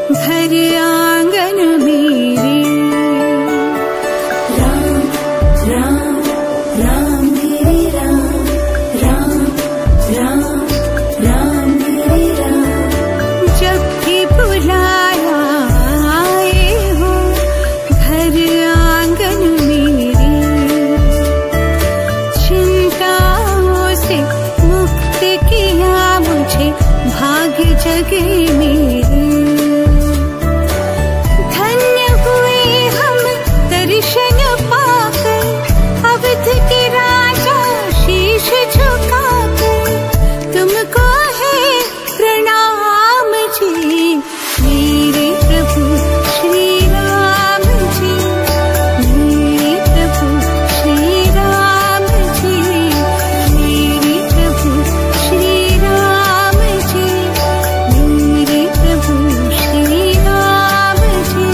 घर आंगन मेरे। राम राम राम मेरे राम, राम राम राम मेरे राम। जब भी बुलाया आए हो घर आंगन मेरे, चिंताओं से मुक्त किया मुझे भाग्य जगे मेरे। धन्य हुए हम दर्शन पाकर, अवध के राजा शीश झुकाकर। तुमको है प्रणाम जी मेरे प्रभु श्री राम जी, मेरे प्रभु श्री राम जी, मेरे प्रभु श्री राम जी, मेरे प्रभु श्री राम जी।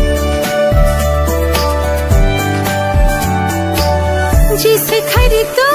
जिस घर तो